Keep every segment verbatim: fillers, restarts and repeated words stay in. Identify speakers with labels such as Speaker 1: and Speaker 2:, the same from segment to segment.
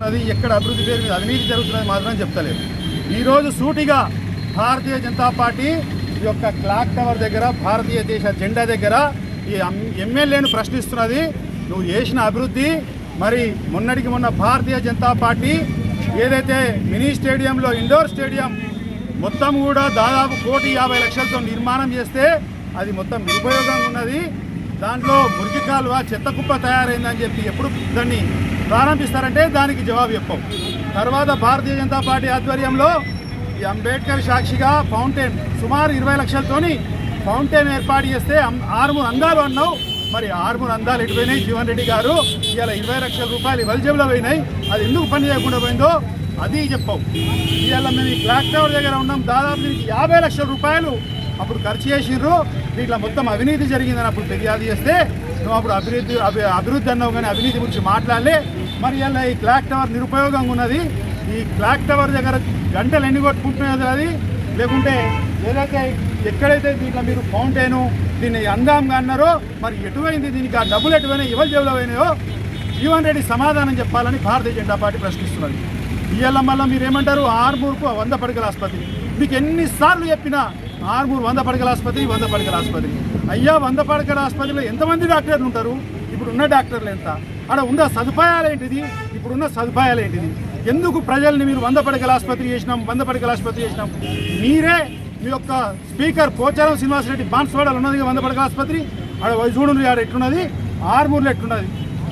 Speaker 1: అది ఎక్కడ అభివృద్ధి పేరు మీద అవినీతి జరుగుతున్నది మాత్రం చెప్తలేదు. ఈరోజు సూటిగా భారతీయ జనతా పార్టీ యొక్క క్లాక్ టవర్ దగ్గర భారతీయ దేశ జెండా దగ్గర ఈ ఎమ్మెల్యేను ప్రశ్నిస్తున్నది. నువ్వు చేసిన అభివృద్ధి మరి మొన్నటికి మొన్న భారతీయ జనతా పార్టీ ఏదైతే మినీ స్టేడియంలో ఇండోర్ స్టేడియం మొత్తం కూడా దాదాపు కోటి యాభై లక్షలతో నిర్మాణం చేస్తే అది మొత్తం నిరుపయోగంగా ఉన్నది. దాంట్లో మురికి కాలువ చెత్త కుప్ప తయారైందని చెప్పి ఎప్పుడు దాన్ని ప్రారంభిస్తారంటే దానికి జవాబు చెప్పవు. తర్వాత భారతీయ జనతా పార్టీ ఆధ్వర్యంలో ఈ అంబేద్కర్ సాక్షిగా ఫౌంటైన్ సుమారు ఇరవై లక్షలతోని ఫౌంటైన్ ఏర్పాటు చేస్తే ఆరుమూరు అందాలు అన్నావు. మరి ఆరుమూరు అందాలు ఎటుపోయినాయి? జీవన్ రెడ్డి గారు ఇలా ఇరవై లక్షల రూపాయలు వల్జేబులో పోయినాయి. అది ఎందుకు పని చేయకుండా పోయిందో అది చెప్పవు. ఇవాళ మేము ఈ క్లాక్ టవర్ దగ్గర ఉన్నాం. దాదాపు దీనికి యాభై లక్షల రూపాయలు అప్పుడు ఖర్చు చేసిర్రు. దీంట్లో మొత్తం అవినీతి జరిగిందని అప్పుడు ఫిర్యాదు చేస్తే నువ్వు అప్పుడు అభివృద్ధి అభివృద్ధి అన్నావు కానీ అవినీతి గురించి మాట్లాడలే. మరి ఇలా ఈ క్లాక్ టవర్ నిరుపయోగంగా ఉన్నది. ఈ క్లాక్ టవర్ దగ్గర గంటలు ఎన్ని కొట్టుకుంటున్నది అది లేకుంటే ఏదైతే ఎక్కడైతే దీంట్లో మీరు ఫౌంటైను దీన్ని అందంగా అన్నారో మరి ఎటువైంది, దీనికి ఆ డబ్బులు ఎటువైనా ఎవరి జేబులో పోయినాయో జీవన్ రెడ్డి సమాధానం చెప్పాలని భారతీయ జనతా పార్టీ ప్రశ్నిస్తున్నది. ఇవాళ మళ్ళీ మీరు ఏమంటారు? ఆర్మూర్కు వంద పడకల ఆసుపత్రి. మీకు ఎన్నిసార్లు చెప్పినా ఆర్మూర్ వంద పడకల ఆసుపత్రి వంద పడకల ఆసుపత్రి. అయ్యా వంద పడకల ఆసుపత్రిలో ఎంతమంది డాక్టర్లు ఉంటారు? ఇప్పుడు ఉన్న డాక్టర్లు ఎంత? అక్కడ ఉన్న సదుపాయాలు ఏంటిది? ఇప్పుడున్న సదుపాయాలు ఏంటిది? ఎందుకు ప్రజల్ని మీరు వంద పడకల ఆసుపత్రి చేసినాం వంద పడకల ఆసుపత్రి చేసినాం? మీరే మీ యొక్క స్పీకర్ పోచారం శ్రీనివాసరెడ్డి బాన్స్వాడలో ఉన్నది వంద పడకల ఆసుపత్రి. ఆడ వైజూడు ఆడ ఎట్లున్నది, ఆర్మూర్లో ఎట్లున్నది?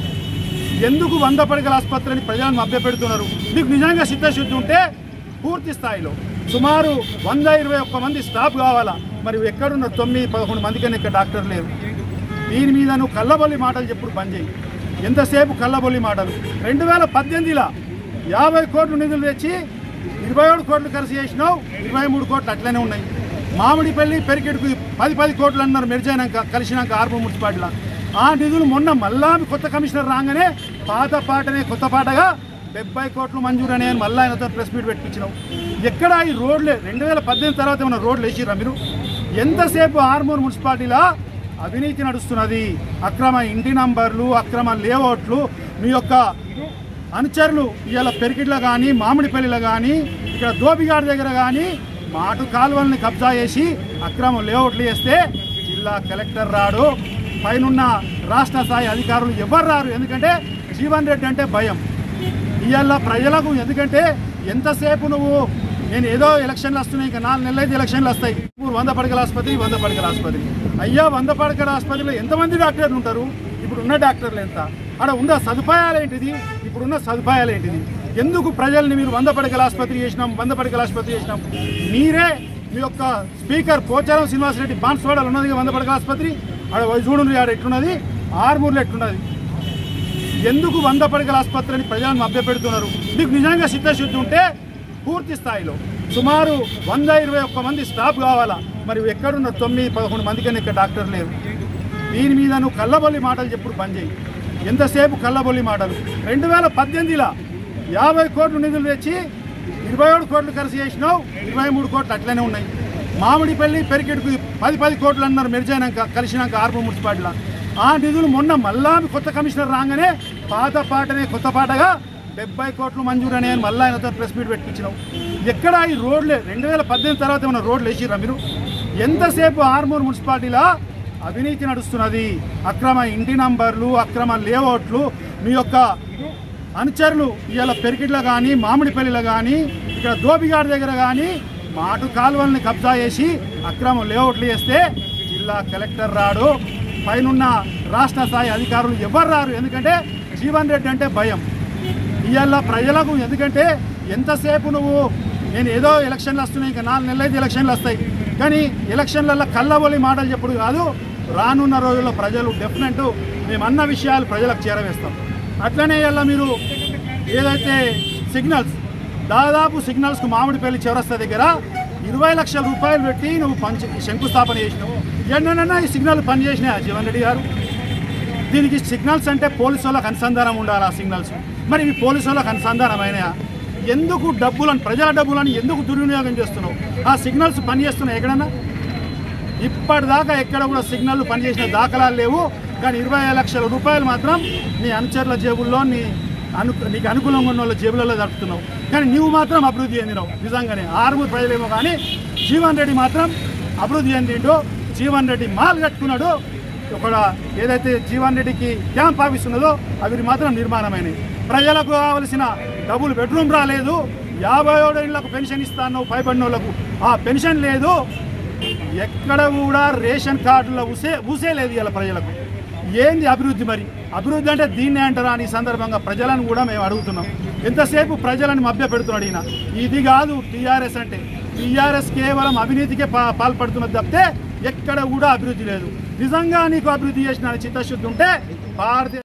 Speaker 1: ఎందుకు వంద పడకల ఆసుపత్రిని ప్రజలను మభ్యపెడుతున్నారు? మీకు నిజంగా చిత్తశుద్ధి ఉంటే పూర్తి స్థాయిలో సుమారు వంద ఇరవై ఒక్క మంది స్టాఫ్ కావాలా. మరి ఎక్కడున్న తొమ్మిది పదకొండు మంది కన్నా ఇక్కడ డాక్టర్ లేరు. దీని మీద నువ్వు కళ్ళబొల్లి మాటలు చెప్పుడు బంద్ చేయి. ఎంతసేపు కళ్ళబొల్లి మాటలు? రెండు వేల పద్దెనిమిదిలో యాభై కోట్లు నిధులు తెచ్చి ఇరవై ఏడు కోట్లు ఖర్చు చేసినావు. ఇరవై మూడు కోట్లు అట్లనే ఉన్నాయి. మామిడిపల్లి పెరికెడుకు పది పది కోట్లు అన్నారు మెరిజైనాక కలిసినాక ఆర్మూర్ మున్సిపాలిటీలో. ఆ నిధులు మొన్న మళ్ళా కొత్త కమిషనర్ రాగానే పాత పాటనే కొత్త పాటగా డెబ్బై కోట్లు మంజూరనే అని మళ్ళీ ఆయనతో ప్రెస్ మీట్ పెట్టించినావు. ఎక్కడ ఈ రోడ్లే రెండు వేల పద్దెనిమిది తర్వాత ఏమన్నా రోడ్లు వేసిర్రా మీరు? ఎంతసేపు ఆర్మూర్ మున్సిపాలిటీలో అవినీతి నడుస్తున్నది. అక్రమ ఇంటి నంబర్లు, అక్రమ లేఅవుట్లు, మీ యొక్క అనుచరులు ఇవాళ పెరికిట్లో కానీ మామిడిపల్లిలో కానీ ఇక్కడ దోబిగాడి దగ్గర కానీ మాటు కాలువల్ని కబ్జా చేసి అక్రమ లేఅవుట్లు చేస్తే జిల్లా కలెక్టర్ రాడు, పైనున్న రాష్ట్ర స్థాయి అధికారులు ఎవరు రారు. ఎందుకంటే జీవన్ రెడ్డి అంటే భయం ఇవాళ ప్రజలకు. ఎందుకంటే ఎంతసేపు నువ్వు నేను ఏదో ఎలక్షన్లు వస్తున్నాయి, ఇంకా నాలుగు నెలలు అయితే ఎలక్షన్లు వస్తాయి. వంద పడకల ఆసుపత్రి వంద పడకల ఆసుపత్రి. అయ్యా వంద పడకల ఆసుపత్రిలో ఎంతమంది డాక్టర్లు ఉంటారు? ఇప్పుడు ఉన్న డాక్టర్లు ఎంత? అక్కడ ఉన్న సదుపాయాలు ఏంటిది? ఇప్పుడున్న సదుపాయాలు ఏంటిది? ఎందుకు ప్రజల్ని మీరు వంద పడకల ఆసుపత్రి చేసినాం వంద పడకల ఆసుపత్రి చేసినాం? మీరే మీ యొక్క స్పీకర్ పోచారం శ్రీనివాసరెడ్డి బాన్స్వాడలో ఉన్నది వంద పడకల ఆసుపత్రి. ఆడ వైజూడు ఆడ ఎట్లున్నది, ఆర్మూర్లో ఎట్లున్నది? ఎందుకు వంద పడకల ఆసుపత్రిని ప్రజలను మభ్యపెడుతున్నారు? మీకు నిజంగా చిత్తశుద్ధి ఉంటే పూర్తి స్థాయిలో సుమారు వంద ఇరవై ఒక్క మంది స్టాఫ్ కావాలా. మరి ఎక్కడున్న తొమ్మిది పదకొండు మంది కన్నా ఇక్కడ డాక్టర్ లేరు. దీని మీద నువ్వు కళ్ళబొల్లి మాటలు చెప్పుడు బంద్ చేయి. ఎంతసేపు కళ్ళబొల్లి మాటలు? రెండు వేల పద్దెనిమిదిలో యాభై కోట్లు నిధులు తెచ్చి ఇరవై ఏడు కోట్లు ఖర్చు చేసినావు. ఇరవై మూడు కోట్లు అట్లనే ఉన్నాయి. మామిడిపల్లి పెరికెడుకు పది పది కోట్లు అన్నారు మెరిజైనాక కలిసినాక ఆర్మూర్ మున్సిపాలిటీలో. ఆ నిధులు మొన్న మళ్ళా కొత్త కమిషనర్ రాగానే పాత పాటనే కొత్త పాటగా డెబ్బై కోట్లు మంజూరనే అని మళ్ళీ ఆయనతో ప్రెస్ మీట్ పెట్టించినావు. ఎక్కడ ఈ రోడ్లే రెండు వేల పద్దెనిమిది తర్వాత ఏమన్నా రోడ్లు వేసిర్రా మీరు? ఎంతసేపు ఆర్మూర్ మున్సిపాలిటీలో అవినీతి నడుస్తున్నది. అక్రమ ఇంటి నంబర్లు, అక్రమ లేఅవుట్లు, మీ యొక్క అనుచరులు ఇవాళ పెరికిట్లో కానీ మామిడిపల్లిలో కానీ ఇక్కడ దోబిగాడి దగ్గర కానీ మాటు కాలువల్ని కబ్జా చేసి అక్రమ లేఅవుట్లు చేస్తే జిల్లా కలెక్టర్ రాడు, పైనున్న రాష్ట్ర స్థాయి అధికారులు ఎవరు రారు. ఎందుకంటే జీవన్ రెడ్డి అంటే భయం ఇవాళ ప్రజలకు. ఎందుకంటే ఎంతసేపు నువ్వు నేను ఏదో ఎలక్షన్లు వస్తున్నాయి, ఇంకా నాలుగు నెలలు అయితే ఎలక్షన్లు వస్తాయి, కానీ ఎలక్షన్లలో కళ్ళబొల్లి మాటలు చెప్పుడు కాదు. రానున్న రోజుల్లో ప్రజలు డెఫినెట్ మేమన్న విషయాలు ప్రజలకు చేరవేస్తాం. అట్లనే ఇలా మీరు ఏదైతే సిగ్నల్స్ దాదాపు సిగ్నల్స్కు మామిడిపల్లి చౌరస్తా దగ్గర ఇరవై లక్షల రూపాయలు పెట్టి నువ్వు పంచ శంకుస్థాపన చేసినావు. ఎన్నైనా ఈ సిగ్నల్ పనిచేసినాయా జీవన్ రెడ్డి గారు? దీనికి సిగ్నల్స్ అంటే పోలీసు వాళ్ళకి అనుసంధానం ఉండాలి. ఆ సిగ్నల్స్ మరి ఇవి పోలీసు వాళ్ళకి అనుసంధానమైనయా? ఎందుకు డబ్బులను ప్రజల డబ్బులను ఎందుకు దుర్వినియోగం చేస్తున్నావు? ఆ సిగ్నల్స్ పనిచేస్తున్నాయి ఎక్కడన్నా? ఇప్పటిదాకా ఎక్కడ కూడా సిగ్నల్ పనిచేసిన దాఖలాలు లేవు. కానీ ఇరవై లక్షల రూపాయలు మాత్రం నీ అనుచరుల జేబుల్లో నీ అను నీకు అనుకూలంగా ఉన్న వాళ్ళ జేబులలో దడుపుతున్నావు, కానీ నువ్వు మాత్రం అభివృద్ధి చెందినావు. నిజంగానే ఆరుమూరు ప్రజలేమో కానీ జీవన్ రెడ్డి మాత్రం అభివృద్ధి చెందిండు. జీవన్ రెడ్డి మాల్ కట్టుకున్నాడు. ఒక ఏదైతే జీవన్ రెడ్డికి క్యాంప్ ఆఫీస్ ఉన్నదో అవి మాత్రం నిర్మాణమైనవి. ప్రజలకు కావలసిన డబుల్ బెడ్రూమ్ రాలేదు. యాభై ఏడు ఏళ్ళకు పెన్షన్ ఇస్తాను పైబడిన వాళ్ళకు ఆ పెన్షన్ లేదు. ఎక్కడ కూడా రేషన్ కార్డుల ఊసే ఊసే లేదు ఇలా ప్రజలకు. ఏంది అభివృద్ధి? మరి అభివృద్ధి అంటే దీన్నే అంటారా అని సందర్భంగా ప్రజలను కూడా మేము అడుగుతున్నాం. ఎంతసేపు ప్రజలను మభ్య పెడుతున్నాడు ఈయన. ఇది కాదు టీఆర్ఎస్ అంటే. టీఆర్ఎస్ కేవలం అవినీతికే పా పాల్పడుతున్నది తప్పితే ఎక్కడ కూడా అభివృద్ధి లేదు. నిజంగా నీకు అభివృద్ధి చేసిన చిత్తశుద్ధి ఉంటే భారతీయ